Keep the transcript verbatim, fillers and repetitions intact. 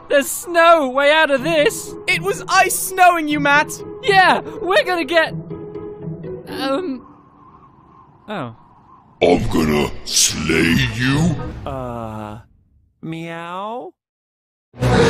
There's snow way out of this. It was ice snowing you, Matt. Yeah, we're gonna get... Um... Oh. I'm gonna slay you. Uh... Meow?